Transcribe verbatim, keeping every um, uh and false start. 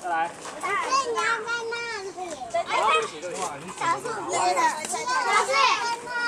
再来。 对，你要在那里。 好，对不起，对不起。 小树边的，小树。